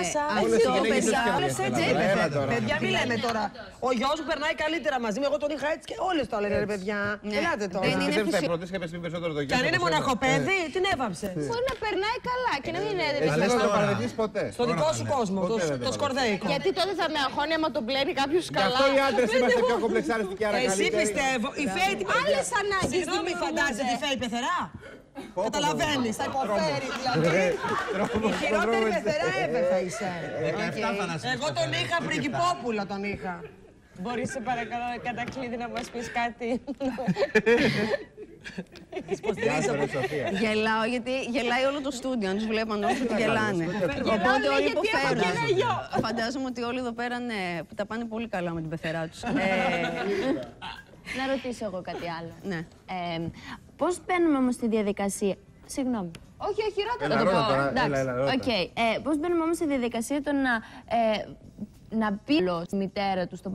πάσα. Όλες έτσι έπαιζε. Παιδιά, μη λέμε τώρα. Ο γιος μου περνάει καλύτερα μαζί μου. Εγώ τον είχα έτσι και όλες το λένε, ρε παιδιά. Ελάτε τώρα. Δεν είναι φυσικό. Και αν είναι μοναχοπέδι, την έβαψε. Μπορεί να περνάει καλά και να μην είναι. Αλλά δεν το παραδεχτείς ποτέ. Στο δικό σου κόσμο, το σκορδέικο. Γιατί τότε θα με αγχώνει άμα τον πλένει κάποιο καλά. Γι' αυτό οι άντρες είμαστε πιο κομπλεξάριστοι και άρα Εσύ πιστεύω, η Φέη τι Άλλες ανάγκες. Συγγνώμη, φαντάζεται η Φέη πεθερά. Καταλαβαίνεις, θα υποφέρει δηλαδή. Η χειρότερη πεθερά ever θα είσαι. Εγώ τον είχα πριγκιπόπουλο, τον είχα. Μπορείς σε παρακαλώ κατά κλείδι να μας πεις κάτι. Γελάω γιατί γελάει όλο το στούντιο. Αν τους βλέπαν όλους ότι γελάνε. Οπότε όλοι υποφέρουν. Φαντάζομαι ότι όλοι εδώ πέρα που τα πάνε πολύ καλά με την πεθερά τους. Να ρωτήσω εγώ κάτι άλλο. Ναι. Πώς μπαίνουμε όμως στη διαδικασία. Συγγνώμη. Όχι, ρώτα το πω. Πώς μπαίνουμε όμως στη διαδικασία το να πει στη μητέρα του